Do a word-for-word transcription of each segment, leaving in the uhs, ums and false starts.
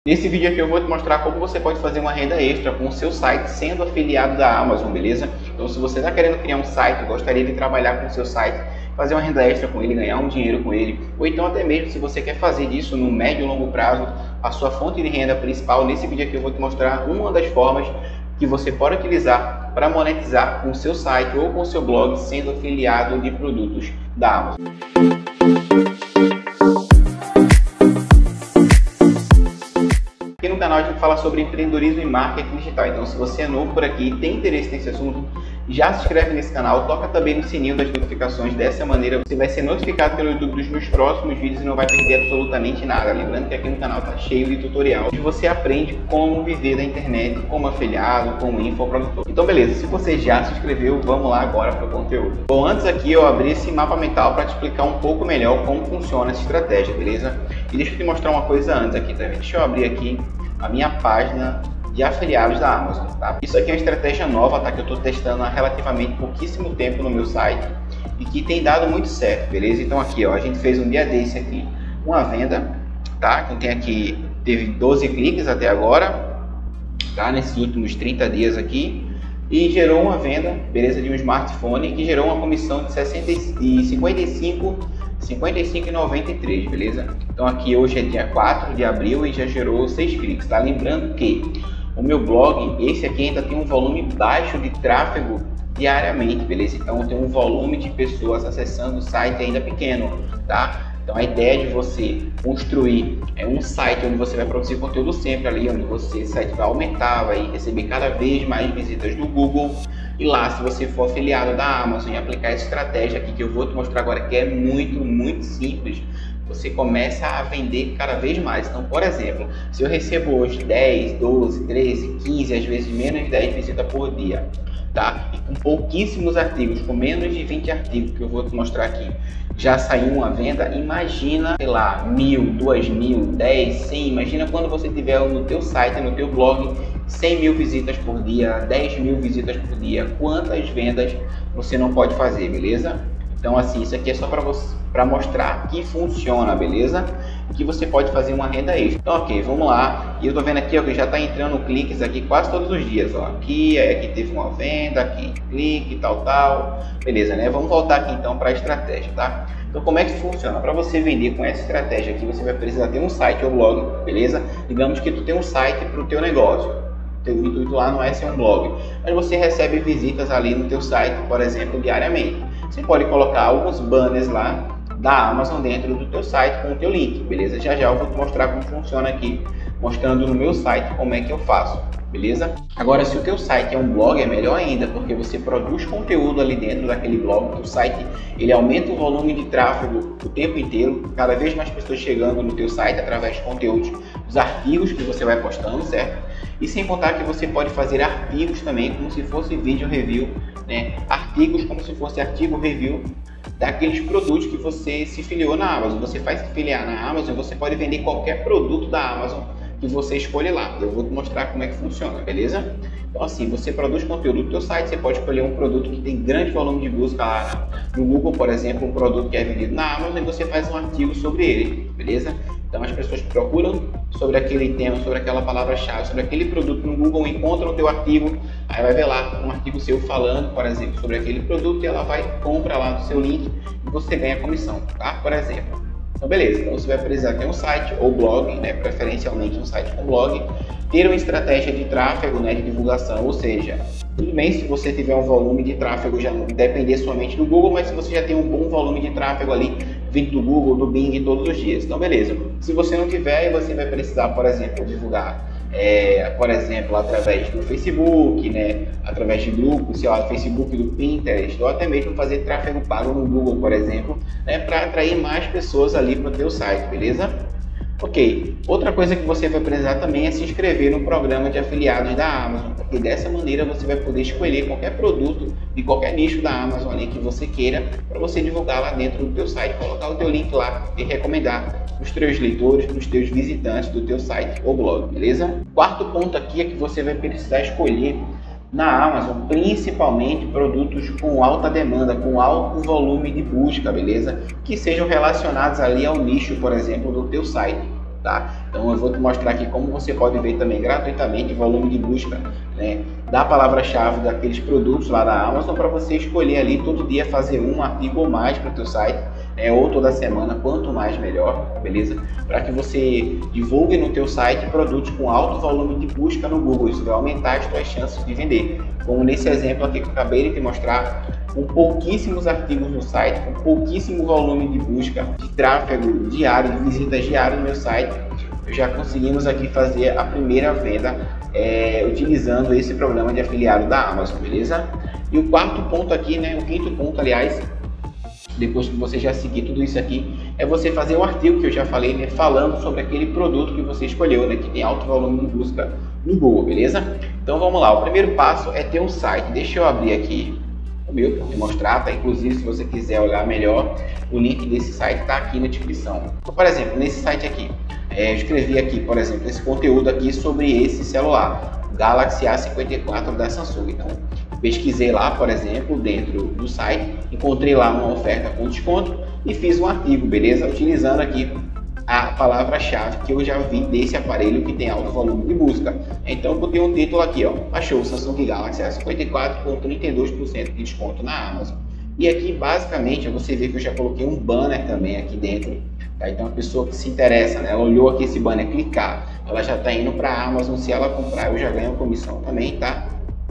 Nesse vídeo aqui eu vou te mostrar como você pode fazer uma renda extra com o seu site sendo afiliado da Amazon, beleza? Então se você está querendo criar um site, gostaria de trabalhar com o seu site, fazer uma renda extra com ele, ganhar um dinheiro com ele, ou então até mesmo se você quer fazer disso no médio e longo prazo, a sua fonte de renda principal, nesse vídeo aqui eu vou te mostrar uma das formas que você pode utilizar para monetizar com o seu site ou com o seu blog sendo afiliado de produtos da Amazon. Aqui no canal a gente fala sobre empreendedorismo e marketing digital, então se você é novo por aqui e tem interesse nesse assunto, já se inscreve nesse canal, toca também no sininho das notificações, dessa maneira você vai ser notificado pelo YouTube dos meus próximos vídeos e não vai perder absolutamente nada. Lembrando que aqui no canal está cheio de tutorial, onde você aprende como viver da internet, como afiliado, como infoprodutor. Então beleza, se você já se inscreveu, vamos lá agora para o conteúdo. Bom, antes aqui eu abri esse mapa mental para te explicar um pouco melhor como funciona essa estratégia, beleza? E deixa eu te mostrar uma coisa antes aqui, tá vendo? Deixa eu abrir aqui a minha página de afiliados da Amazon, tá? Isso aqui é uma estratégia nova, tá? Que eu estou testando há relativamente pouquíssimo tempo no meu site e que tem dado muito certo, beleza? Então aqui, ó, a gente fez um dia desse aqui, uma venda, tá? Então tem aqui, teve doze cliques até agora, tá? Nesses últimos trinta dias aqui e gerou uma venda, beleza? De um smartphone que gerou uma comissão de sessenta e cinquenta e cinco cinquenta e cinco e noventa e três, beleza? Então aqui hoje é dia quatro de abril e já gerou seis cliques, tá? Lembrando que o meu blog, esse aqui ainda tem um volume baixo de tráfego diariamente, beleza? Então tem um volume de pessoas acessando o site ainda pequeno, tá? Então a ideia de você construir é um site onde você vai produzir conteúdo sempre ali, onde você, site vai aumentar, vai receber cada vez mais visitas do Google. E lá, se você for afiliado da Amazon e aplicar essa estratégia aqui que eu vou te mostrar agora, que é muito, muito simples, você começa a vender cada vez mais. Então, por exemplo, se eu recebo hoje dez, doze, treze, quinze, às vezes menos de dez visitas por dia, tá? E com pouquíssimos artigos, com menos de vinte artigos que eu vou te mostrar aqui, já saiu uma venda, imagina, sei lá, mil, duas mil, dez, cem, imagina quando você tiver no teu site, no teu blog, cem mil visitas por dia, dez mil visitas por dia, quantas vendas você não pode fazer, beleza? Então assim, isso aqui é só para você, para mostrar que funciona, beleza? E que você pode fazer uma renda extra. Então ok, vamos lá. E eu tô vendo aqui, ó, que já tá entrando cliques aqui quase todos os dias, ó. Aqui, aí aqui teve uma venda, aqui clique, tal, tal. Beleza, né? Vamos voltar aqui então para a estratégia, tá? Então como é que funciona? Para você vender com essa estratégia aqui, você vai precisar ter um site ou blog, beleza? Digamos que tu tem um site para o teu negócio. Teu intuito lá não é ser um blog, mas você recebe visitas ali no teu site, por exemplo, diariamente. Você pode colocar alguns banners lá da Amazon dentro do teu site com o teu link, beleza? Já já eu vou te mostrar como funciona aqui, mostrando no meu site como é que eu faço, beleza? Agora, se o teu site é um blog, é melhor ainda, porque você produz conteúdo ali dentro daquele blog. O site, ele aumenta o volume de tráfego o tempo inteiro, cada vez mais pessoas chegando no teu site através de conteúdos, dos artigos que você vai postando, certo? E sem contar que você pode fazer artigos também, como se fosse vídeo review, né? Artigos como se fosse artigo review daqueles produtos que você se filiou na Amazon. Você faz se filiar na Amazon, você pode vender qualquer produto da Amazon que você escolhe lá. Eu vou te mostrar como é que funciona, beleza? Então assim, você produz conteúdo do seu site, você pode escolher um produto que tem grande volume de busca lá no Google, por exemplo, um produto que é vendido na Amazon e você faz um artigo sobre ele, beleza? Então as pessoas procuram sobre aquele tema, sobre aquela palavra-chave, sobre aquele produto no Google, encontram o teu artigo, aí vai ver lá um artigo seu falando, por exemplo, sobre aquele produto e ela vai, compra lá do seu link e você ganha comissão, tá? Por exemplo. Então beleza, então você vai precisar ter um site ou blog, né? Preferencialmente um site com blog, ter uma estratégia de tráfego, né? De divulgação, ou seja, tudo bem se você tiver um volume de tráfego já não depender somente do Google, mas se você já tem um bom volume de tráfego ali, vindo do Google, do Bing todos os dias, então beleza. Se você não tiver, você vai precisar, por exemplo, divulgar, é, por exemplo, através do Facebook, né? Através de grupos, sei lá, do Facebook, do Pinterest, ou até mesmo fazer tráfego pago no Google, por exemplo, né? Para atrair mais pessoas ali para o teu site, beleza? Ok, outra coisa que você vai precisar também é se inscrever no programa de afiliados da Amazon, porque dessa maneira você vai poder escolher qualquer produto de qualquer nicho da Amazon ali que você queira, para você divulgar lá dentro do teu site, colocar o teu link lá e recomendar os teus leitores, os teus visitantes do teu site ou blog, beleza? Quarto ponto aqui é que você vai precisar escolher na Amazon, principalmente produtos com alta demanda, com alto volume de busca, beleza? Que sejam relacionados ali ao nicho, por exemplo, do teu site. tá? Então eu vou te mostrar aqui como você pode ver também gratuitamente o volume de busca, né, da palavra-chave daqueles produtos lá da Amazon, para você escolher ali todo dia fazer um artigo ou mais para o teu site, né, ou toda semana, quanto mais melhor, beleza? Para que você divulgue no teu site produtos com alto volume de busca no Google. Isso vai aumentar as tuas chances de vender. Como nesse exemplo aqui que eu acabei de te mostrar, com pouquíssimos artigos no site, com pouquíssimo volume de busca, de tráfego diário, de visitas diárias no meu site, já conseguimos aqui fazer a primeira venda é, utilizando esse programa de afiliado da Amazon, beleza? E o quarto ponto aqui, né, o quinto ponto, aliás, depois que você já seguir tudo isso aqui, é você fazer um artigo que eu já falei, né, falando sobre aquele produto que você escolheu, né, que tem alto volume de busca no Google, beleza? Então vamos lá, o primeiro passo é ter um site. Deixa eu abrir aqui o meu para te mostrar, tá? Inclusive, se você quiser olhar melhor, o link desse site está aqui na descrição. Então, por exemplo, nesse site aqui, é, eu escrevi aqui, por exemplo, esse conteúdo aqui sobre esse celular, Galaxy A cinquenta e quatro da Samsung. Então, pesquisei lá, por exemplo, dentro do site, encontrei lá uma oferta com desconto e fiz um artigo, beleza? Utilizando aqui a palavra-chave que eu já vi desse aparelho que tem alto volume de busca. Então eu botei um título aqui, ó, achou o Samsung Galaxy A cinquenta e quatro com trinta e dois por cento de desconto na Amazon. E aqui basicamente você vê que eu já coloquei um banner também aqui dentro, tá? Então a pessoa que se interessa, né, ela olhou aqui esse banner, clicar, ela já está indo para a Amazon. Se ela comprar, eu já ganho comissão também, tá?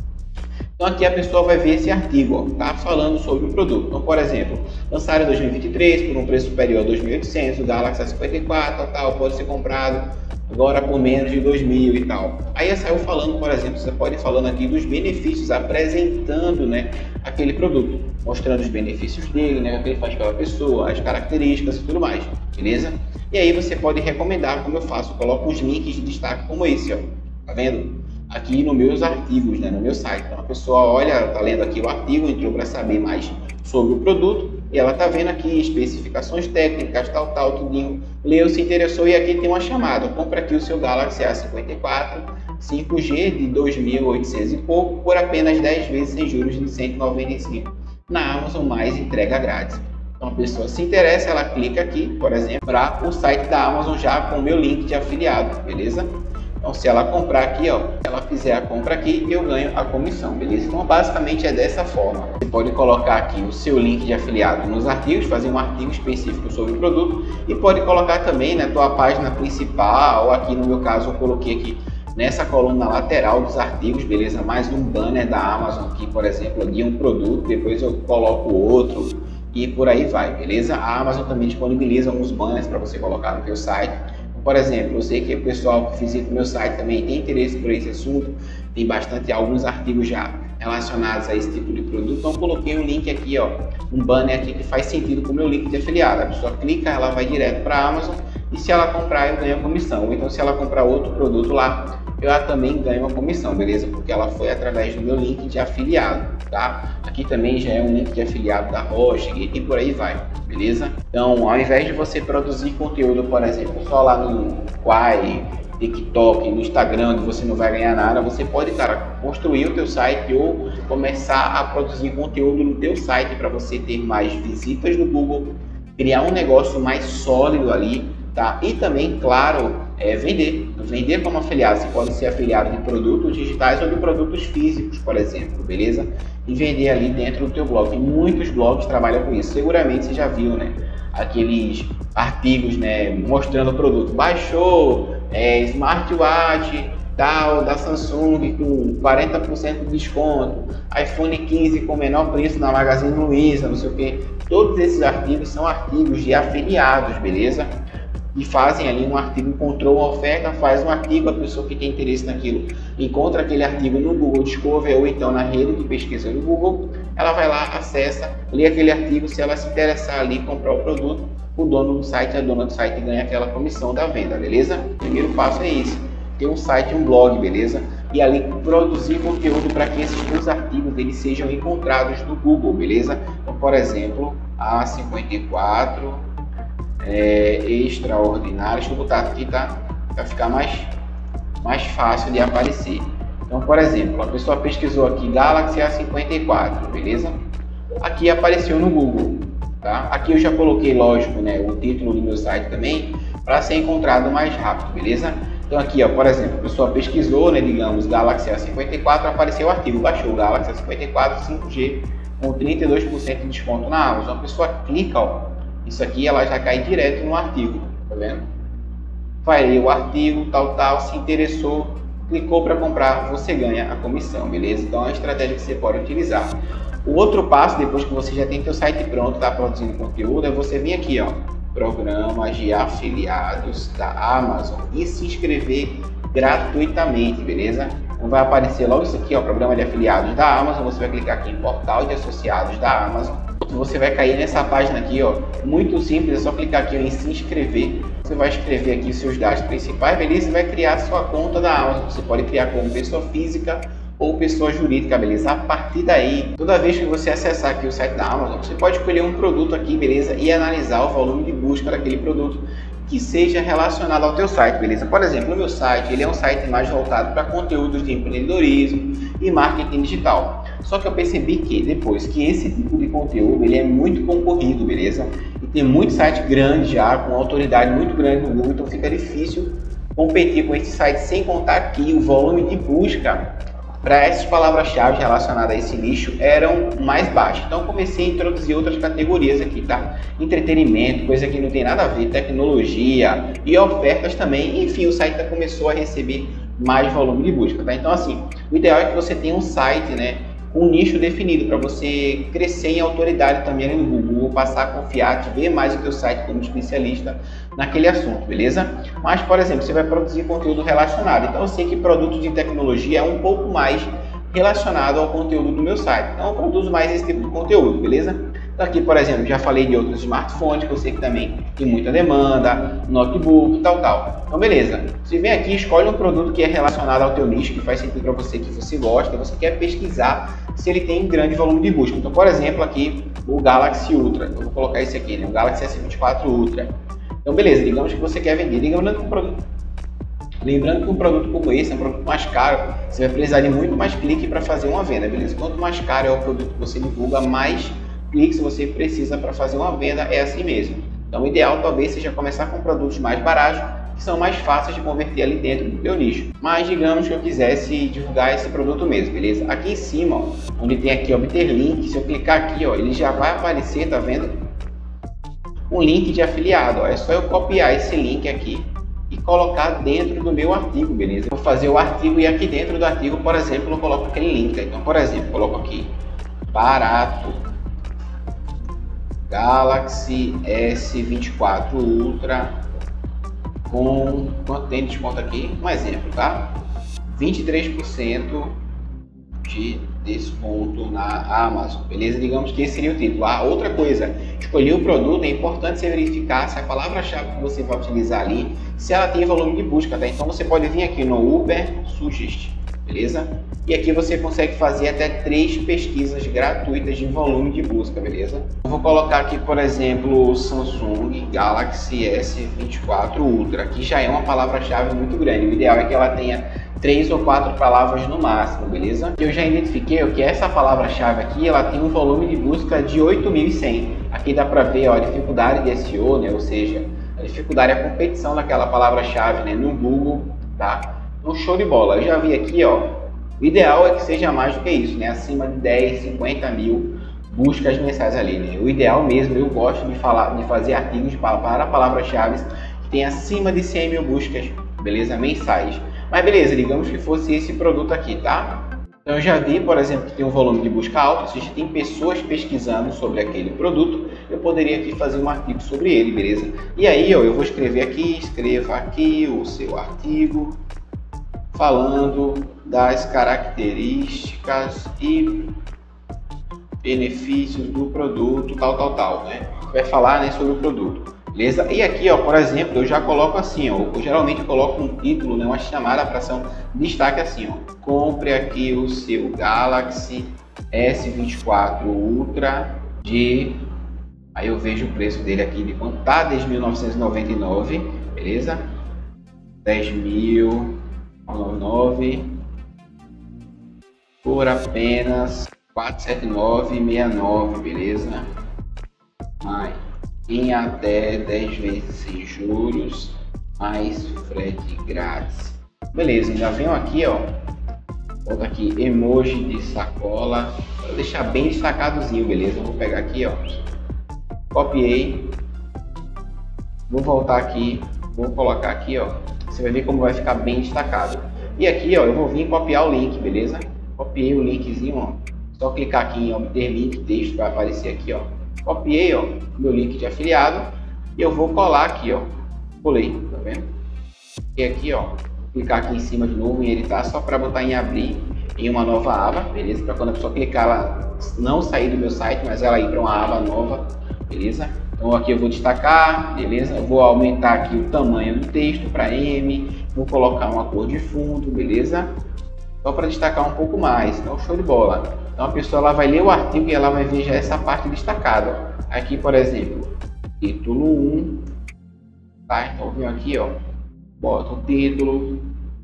Então aqui a pessoa vai ver esse artigo, ó, tá falando sobre o produto. Então, por exemplo, lançado em dois mil e vinte e três por um preço superior a dois mil e oitocentos, o Galaxy A cinquenta e quatro, tal, pode ser comprado agora por menos de dois mil e tal. Aí saiu falando, por exemplo, você pode ir falando aqui dos benefícios, apresentando, né, aquele produto, mostrando os benefícios dele, né, o que ele faz pela pessoa, as características e tudo mais, beleza? E aí você pode recomendar, como eu faço, eu coloco os links de destaque como esse, ó, tá vendo? Aqui nos meus artigos, né, no meu site. Então a pessoa olha, está lendo aqui o artigo, entrou para saber mais sobre o produto e ela está vendo aqui especificações técnicas, tal, tal, tudinho. Leu, se interessou e aqui tem uma chamada. Compra aqui o seu Galaxy A cinquenta e quatro cinco G de dois mil e oitocentos e pouco por apenas dez vezes sem juros de cento e noventa e cinco na Amazon, mais entrega grátis. Então a pessoa se interessa, ela clica aqui, por exemplo, para o site da Amazon já com o meu link de afiliado, beleza? Então, se ela comprar aqui, ó, ela fizer a compra aqui, eu ganho a comissão, beleza? Então, basicamente é dessa forma. Você pode colocar aqui o seu link de afiliado nos artigos, fazer um artigo específico sobre o produto e pode colocar também na tua página principal, ou aqui no meu caso eu coloquei aqui nessa coluna lateral dos artigos, beleza? Mais um banner da Amazon aqui, por exemplo, de um produto, depois eu coloco outro e por aí vai, beleza? A Amazon também disponibiliza alguns banners para você colocar no teu site. Por exemplo, eu sei que o pessoal que visita o meu site também tem interesse por esse assunto, tem bastante alguns artigos já relacionados a esse tipo de produto, então coloquei um link aqui, ó, um banner aqui que faz sentido com o meu link de afiliado. A pessoa clica, ela vai direto para a Amazon e se ela comprar eu ganho a comissão, ou então se ela comprar outro produto lá, eu também ganho uma comissão, beleza? Porque ela foi através do meu link de afiliado, tá? Aqui também já é um link de afiliado da Hosting e por aí vai, beleza? Então, ao invés de você produzir conteúdo, por exemplo, só lá no Quai, TikTok, no Instagram, onde você não vai ganhar nada, você pode, cara, construir o teu site ou começar a produzir conteúdo no teu site para você ter mais visitas no Google, criar um negócio mais sólido ali, tá? E também, claro, é vender. Vender como afiliado. Você pode ser afiliado de produtos digitais ou de produtos físicos, por exemplo, beleza? E vender ali dentro do teu blog. Tem muitos blogs que trabalham com isso. Seguramente você já viu, né? Aqueles artigos, né? Mostrando o produto. Baixou é, smartwatch tal da Samsung com quarenta por cento de desconto. iPhone quinze com menor preço na Magazine Luiza, não sei o que. Todos esses artigos são artigos de afiliados, beleza? E fazem ali um artigo, encontrou uma oferta, faz um artigo, a pessoa que tem interesse naquilo encontra aquele artigo no Google Discover ou então na rede de pesquisa do Google, ela vai lá, acessa, lê aquele artigo, se ela se interessar ali comprar o produto, o dono do site, a dona do site ganha aquela comissão da venda, beleza? O primeiro passo é esse, ter um site, um blog, beleza? E ali produzir conteúdo para que esses teus artigos eles sejam encontrados no Google, beleza? Então, por exemplo, A cinquenta e quatro É, extraordinário. Deixa eu botar aqui, tá? Para ficar mais, mais fácil de aparecer. Então, por exemplo, a pessoa pesquisou aqui Galaxy A cinquenta e quatro, beleza? Aqui apareceu no Google, tá? Aqui eu já coloquei, lógico, né, o título do meu site também, para ser encontrado mais rápido, beleza? Então aqui, ó, por exemplo, a pessoa pesquisou, né, digamos, Galaxy A cinquenta e quatro, apareceu o artigo, baixou o Galaxy A cinquenta e quatro cinco G com trinta e dois por cento de desconto na Amazon. A pessoa clica, ó, isso aqui ela já cai direto no artigo, tá vendo? Vai ler o artigo, tal, tal, se interessou, clicou para comprar, você ganha a comissão, beleza? Então é uma estratégia que você pode utilizar. O outro passo, depois que você já tem seu site pronto, está produzindo conteúdo, é você vir aqui, ó, programas de afiliados da Amazon e se inscrever gratuitamente, beleza? Então vai aparecer logo isso aqui, ó, programa de afiliados da Amazon. Você vai clicar aqui em portal de associados da Amazon. Você vai cair nessa página aqui, ó, muito simples, é só clicar aqui ó, em se inscrever. Você vai escrever aqui os seus dados principais, beleza? E vai criar a sua conta da Amazon. Você pode criar como pessoa física ou pessoa jurídica, beleza? A partir daí, toda vez que você acessar aqui o site da Amazon, você pode escolher um produto aqui, beleza? E analisar o volume de busca daquele produto que seja relacionado ao teu site, beleza? Por exemplo, o meu site, ele é um site mais voltado para conteúdos de empreendedorismo e marketing digital. Só que eu percebi que depois que esse tipo de conteúdo, ele é muito concorrido, beleza? E tem muitos sites grandes já, com autoridade muito grande no Google, então fica difícil competir com esse site, sem contar que o volume de busca para essas palavras-chave relacionadas a esse nicho eram mais baixos. Então comecei a introduzir outras categorias aqui, tá? Entretenimento, coisa que não tem nada a ver, tecnologia e ofertas também. Enfim, o site começou a receber mais volume de busca, tá? Então assim, o ideal é que você tenha um site, né, com um nicho definido para você crescer em autoridade também no Google, passar a confiar, te ver mais o teu site como especialista naquele assunto, beleza? Mas, por exemplo, você vai produzir conteúdo relacionado. Então eu sei que produtos de tecnologia é um pouco mais relacionado ao conteúdo do meu site. Então eu produzo mais esse tipo de conteúdo, beleza? Então aqui, por exemplo, já falei de outros smartphones que eu sei que também tem muita demanda, notebook e tal, tal. Então beleza, você vem aqui, escolhe um produto que é relacionado ao teu nicho, que faz sentido para você, que você gosta, você quer pesquisar se ele tem grande volume de busca. Então, por exemplo, aqui o Galaxy Ultra, eu vou colocar esse aqui, né? O Galaxy S vinte e quatro Ultra. Então beleza, digamos que você quer vender, lembrando que um produto, lembrando que um produto como esse é um produto mais caro, você vai precisar de muito mais clique para fazer uma venda, beleza? Quanto mais caro é o produto que você divulga, mais cliques você precisa para fazer uma venda, é assim mesmo. Então o ideal talvez seja começar com produtos mais baratos, que são mais fáceis de converter ali dentro do teu nicho. Mas digamos que eu quisesse divulgar esse produto mesmo, beleza? Aqui em cima, ó, onde tem aqui obter link, se eu clicar aqui, ó, ele já vai aparecer, tá vendo? Um link de afiliado, ó. É só eu copiar esse link aqui e colocar dentro do meu artigo, beleza? Eu vou fazer o artigo e aqui dentro do artigo, por exemplo, eu coloco aquele link. Então, por exemplo, eu coloco aqui barato Galaxy S vinte e quatro Ultra com quanto tem de desconto aqui? Um exemplo, tá? vinte e três por cento de desconto na Amazon, beleza? Digamos que esse seria o título. Ah, outra coisa, escolher o produto, é importante você verificar se a palavra-chave que você vai utilizar ali, se ela tem volume de busca, tá? Então você pode vir aqui no Uber Suggest, beleza? E aqui você consegue fazer até três pesquisas gratuitas de volume de busca, beleza? Eu vou colocar aqui, por exemplo, o Samsung Galaxy S vinte e quatro Ultra, que já é uma palavra-chave muito grande. O ideal é que ela tenha três ou quatro palavras no máximo, beleza? Eu já identifiquei ó, que essa palavra-chave aqui, ela tem um volume de busca de oito mil e cem. Aqui dá para ver ó, a dificuldade de S E O, né? Ou seja, a dificuldade, a competição daquela palavra-chave, né? No Google, tá? Um show de bola. Eu já vi aqui, ó, o ideal é que seja mais do que isso, né? Acima de dez, cinquenta mil buscas mensais ali, né? O ideal mesmo, eu gosto de falar, de fazer artigos para, para palavras-chave que tem acima de cem mil buscas, beleza? Mensais. Mas beleza, digamos que fosse esse produto aqui, tá? Então eu já vi, por exemplo, que tem um volume de busca alto, ou seja, tem pessoas pesquisando sobre aquele produto, eu poderia aqui fazer um artigo sobre ele, beleza? E aí, ó, eu vou escrever aqui, escreva aqui o seu artigo, falando das características e benefícios do produto, tal, tal, tal, né? Vai falar, né, sobre o produto, beleza? E aqui, ó, por exemplo, eu já coloco assim, ó, eu, geralmente eu coloco um título, né, uma chamada para ação, destaque assim, ó, compre aqui o seu Galaxy S vinte e quatro Ultra de, aí eu vejo o preço dele aqui de quanto tá, dez mil novecentos e noventa e nove, beleza? dez mil novecentos e noventa e nove por apenas quatrocentos e setenta e nove reais e sessenta e nove centavos, beleza? Ai. em até dez vezes sem juros, mais frete grátis. Beleza, ainda venho aqui, ó, bota aqui emoji de sacola, para deixar bem destacadozinho, beleza? Eu vou pegar aqui, ó, copiei, vou voltar aqui, vou colocar aqui, ó, você vai ver como vai ficar bem destacado. E aqui, ó, eu vou vir copiar o link, beleza? Copiei o linkzinho, ó, só clicar aqui em obter link, texto vai aparecer aqui, ó. Copiei, ó, meu link de afiliado e eu vou colar aqui, ó, colei, tá vendo? E aqui, ó, clicar aqui em cima de novo em editar, só para botar em abrir em uma nova aba, beleza? Para quando a pessoa clicar, ela não sair do meu site, mas ela ir para uma aba nova, beleza? Então aqui eu vou destacar, beleza? Eu vou aumentar aqui o tamanho do texto para M, vou colocar uma cor de fundo, beleza? Só para destacar um pouco mais, então show de bola. Então a pessoa ela vai ler o artigo e ela vai ver já essa parte destacada. Aqui, por exemplo, título um, tá? Então eu venho aqui, ó, boto o título,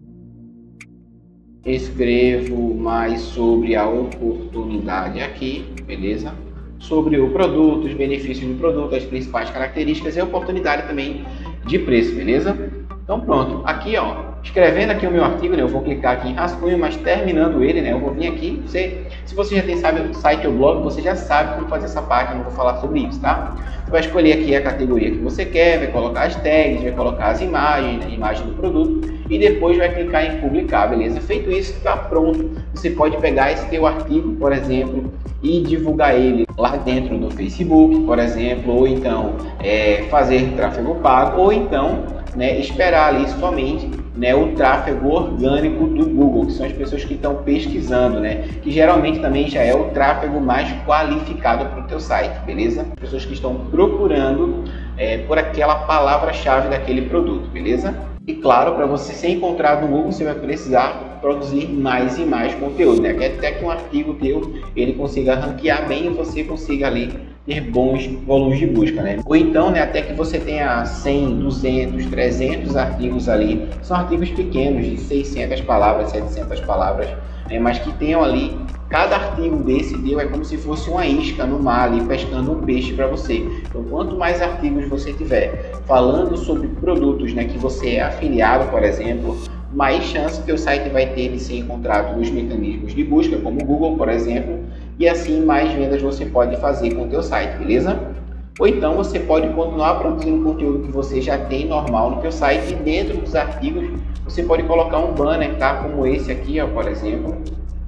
escrevo mais sobre a oportunidade aqui, beleza? Sobre o produto, os benefícios do produto, as principais características e a oportunidade também de preço, beleza? Então pronto, aqui ó, escrevendo aqui o meu artigo, né, eu vou clicar aqui em rascunho, mas terminando ele, né, eu vou vir aqui, você, se você já tem sabe, site ou blog, você já sabe como fazer essa parte, eu não vou falar sobre isso, tá? Você vai escolher aqui a categoria que você quer, vai colocar as tags, vai colocar as imagens, né, imagem do produto, e depois vai clicar em publicar, beleza? Feito isso, está pronto, você pode pegar esse teu artigo, por exemplo, e divulgar ele lá dentro do Facebook, por exemplo, ou então é, fazer tráfego pago, ou então né, esperar ali somente né, o tráfego orgânico do Google, que são as pessoas que estão pesquisando, né, que geralmente também já é o tráfego mais qualificado para o teu site, beleza? Pessoas que estão procurando é, por aquela palavra-chave daquele produto, beleza? E claro, para você ser encontrado no Google, você vai precisar produzir mais e mais conteúdo, né? Até que um artigo teu ele consiga ranquear bem e você consiga ali ter bons volumes de busca, né? Ou então, né, até que você tenha cem, duzentos, trezentos artigos ali, são artigos pequenos de seiscentas palavras, setecentas palavras, né, mas que tenham ali, cada artigo desse teu é como se fosse uma isca no mar ali, pescando um peixe para você. Então, quanto mais artigos você tiver falando sobre produtos, né, que você é afiliado, por exemplo, mais chance que o site vai ter de ser encontrado nos mecanismos de busca, como o Google, por exemplo, e assim mais vendas você pode fazer com o teu site, beleza? Ou então você pode continuar produzindo conteúdo que você já tem normal no teu site e dentro dos artigos você pode colocar um banner, tá? Como esse aqui, ó, por exemplo,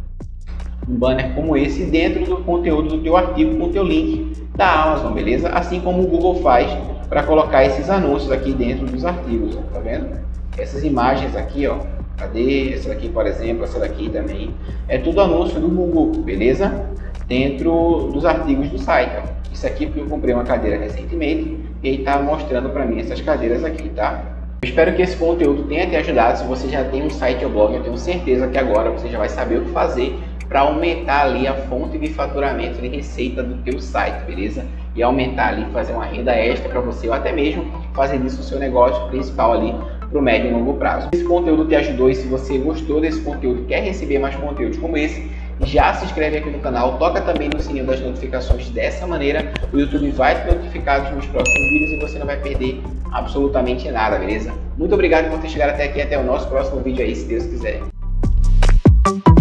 um banner como esse dentro do conteúdo do teu artigo com o teu link da Amazon, beleza? Assim como o Google faz para colocar esses anúncios aqui dentro dos artigos, ó, tá vendo? Essas imagens aqui, ó, cadê? Essa daqui, por exemplo, essa daqui também, é tudo anúncio do Google, beleza? Dentro dos artigos do site, ó. Isso aqui porque eu comprei uma cadeira recentemente e ele tá mostrando para mim essas cadeiras aqui, tá? Eu espero que esse conteúdo tenha te ajudado. Se você já tem um site ou blog, eu tenho certeza que agora você já vai saber o que fazer para aumentar ali a fonte de faturamento de receita do teu site, beleza? E aumentar ali, fazer uma renda extra para você ou até mesmo fazer disso o seu negócio principal ali para o médio e longo prazo. Se esse conteúdo te ajudou e se você gostou desse conteúdo, quer receber mais conteúdos como esse, já se inscreve aqui no canal, toca também no sininho das notificações. Dessa maneira o YouTube vai te notificar dos meus próximos vídeos e você não vai perder absolutamente nada, beleza? Muito obrigado por ter chegado até aqui, até o nosso próximo vídeo aí, se Deus quiser.